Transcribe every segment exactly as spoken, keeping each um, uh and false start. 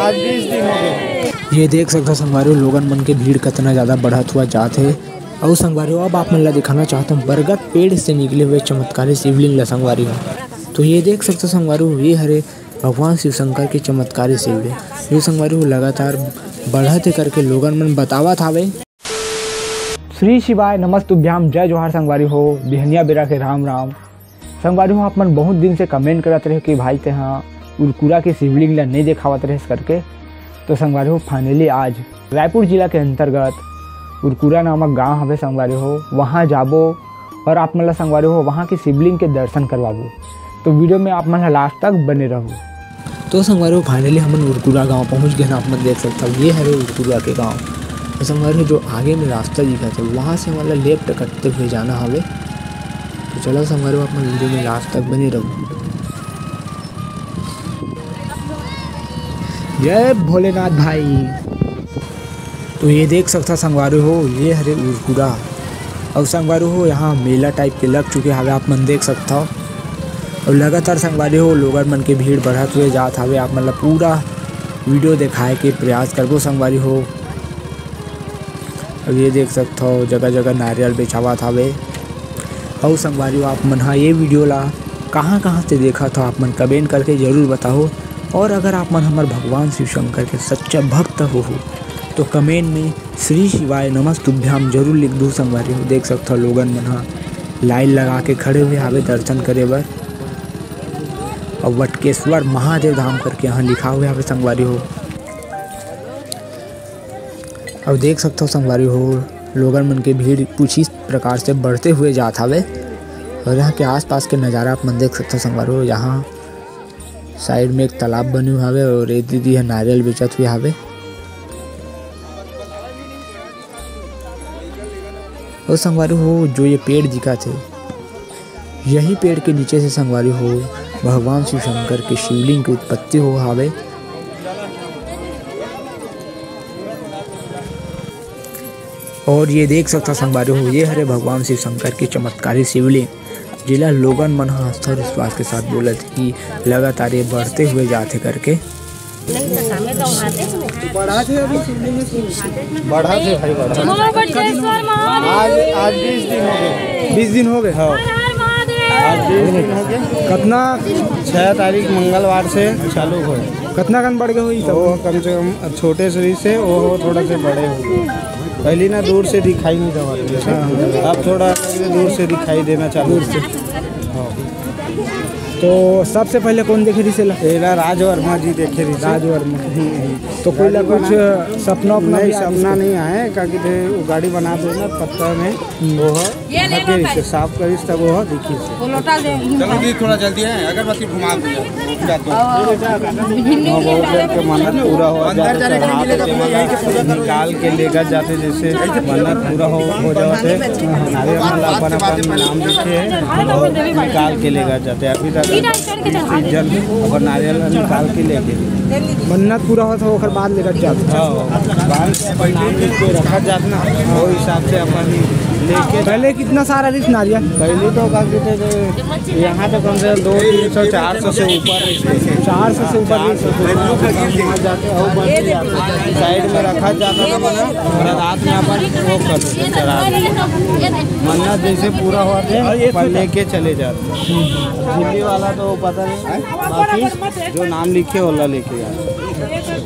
आज बीस दिन हो गए। ये देख सकते हो संगवारी लोगन मन के भीड़ कितना ज़्यादा बढ़त हुआ जात है। और संगवारी अब आप मन ला दिखाना चाहता हूँ बरगद पेड़ से निकले हुए चमत्कारी शिवलिंग ला संगवारी हो। तो ये देख सकते हो संगवारी ये हरे भगवान शिव शंकर के चमत्कारी शिवलिंग जो संगवारी लगातार बढ़त करके लोगन मन बतावत हावे। श्री शिवाय नमस्तुभ्याम जय जोहार संगवारी हो। बिहनिया बेरा के राम राम संगवारी हो। आप मन बहुत दिन से कमेंट करत रहे कि भाई ते हाँ उरकुरा के शिवलिंग ला नहीं दिखावत रहे करके। तो संगवारी हो फाइनली आज रायपुर जिला के अंतर्गत उरकुरा नामक गांव हवे संगवारी हो, वहां जाबो और आप मन ला संगवारी हो वहां के शिवलिंग के दर्शन करवाबो। तो वीडियो में आप मन ला लास्ट तक बने रहो। तो संगवारी हो फाइनली हम उरकुरा गांव पहुंच गए। आप मन देख सकते हो ये है उरकुरा के गाँव। तो संगवारी हो जो आगे में रास्ता दिखा था वहाँ से हमारा लेफ्ट कटते हुए जाना हवे। तो चलो संगवारी हो आप मन वीडियो में लास्ट तक बने रहो। जय भोलेनाथ भाई। तो ये देख सकता संगवारी हो ये हरे उरकुरा और संगवारी हो यहाँ मेला टाइप के लग चुके हवे। आप मन देख सकता हो और लगातार संगवारी हो लोगन मन के भीड़ बढ़त हुए जात हवे। आप मतलब पूरा वीडियो दिखाए के प्रयास करबो संगवारी हो। अब ये देख सकता हो जगह जगह नारियल बेचावत हवे। और संगवारी हो आप मन हाँ ये वीडियो ला कहाँ कहाँ से देखा था आप मन कमेंट करके ज़रूर बताओ। और अगर आप मन हमारे भगवान शिव शंकर के सच्चा भक्त हो, हो तो कमेंट में श्री शिवाय नमस्तुभ्याम जरूर लिख दो संगवारी हो। देख सकते हो लोगन मन हाँ लाइन लगा के खड़े हुए हावे दर्शन करे बर। और वटकेश्वर महादेव धाम करके यहाँ लिखा हुआ हावे संगवारी हो। और देख सकते हो संगवारी हो लोगन मन के भीड़ कुछ इस प्रकार से बढ़ते हुए जात हावे। और यहाँ के आसपास के नज़ारा आप मन देख सकते हो संगवारी हो। यहाँ साइड में एक तालाब बने हुए हावे और एक दीदी है नारियल बेचत हुए हावे। और संगवारी हो जो ये पेड़ दिखा थे यही पेड़ के नीचे से संगवारी हो भगवान शिव शंकर के शिवलिंग की उत्पत्ति हो हावे। और ये देख सकता संगवारी हो ये हरे भगवान शिव शंकर के चमत्कारी शिवलिंग जिला लोगन मन आस्था और विश्वास के साथ बोलत कि लगातार ये बढ़ते हुए जाते करके। बढ़ा थे अभी बढ़ा थे भाई बढ़ा। आज आज बीस दिन हो गए। बीस दिन हो गए हाँ आज बीस दिन हो गए। कितना छः तारीख मंगलवार से चालू हो कितना कन बढ़ गए हुई तो वो कम से कम छोटे शरीर से वो थोड़ा से बड़े हो गए। पहले ना दूर से दिखाई नहीं दवा अब थोड़ा दूर से दिखाई देना चालू से। हाँ तो सबसे पहले कौन देखे रही से राज वर्मा जी देखे रही राज वर्मा। तो कोई ला कुछ सपना अपना नहीं सपना नहीं आए क्योंकि वो गाड़ी बना दे ना पत्थर में वो है साफ करी तब वो दिखी से थोड़ा जल्दी है अगरबत्ती घुमा मन्नत पूरा हो निकाल के लेकर जाते जैसे मन्नत पूरा हो हो जाते अपन अपन नाम लिखे और निकाल के लेकर जाते। अभी तक जल और नारियल निकाल के लेके मन्नत पूरा हो तो ओकर बाद लेकर जाते। पहले रखा जाता ना वो हिसाब से अपन लेके। पहले कितना सारा रिस नारियल पहले तो का कहते यहाँ तो कम से कम दो तीन सौ चार सौ से ऊपर चार सौ से ऊपर जाते और साइड में रखा जाता था बना रात में अपन वो करते चढ़ा मन्नत जैसे पूरा हुआ लेके चले जाते। दिल्ली वाला तो पता नहीं बाकी जो नाम लिखे वाला लेके जाते।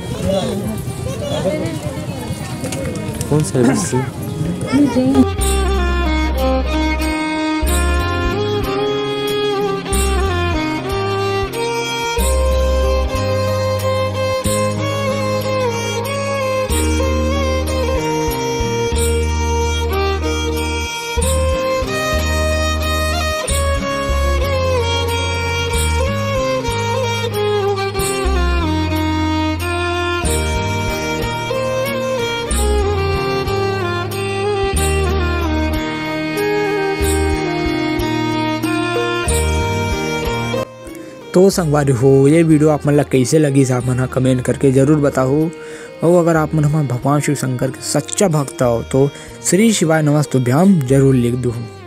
कौन सर्विस तो संगवारी हो ये वीडियो आप मन ला कैसे लगी आप मन कमेंट करके ज़रूर बताओ। और अगर आप मन हमारे भगवान शिव शंकर के सच्चा भक्त हो तो श्री शिवाय नमस्तुभ्याम जरूर लिख दो।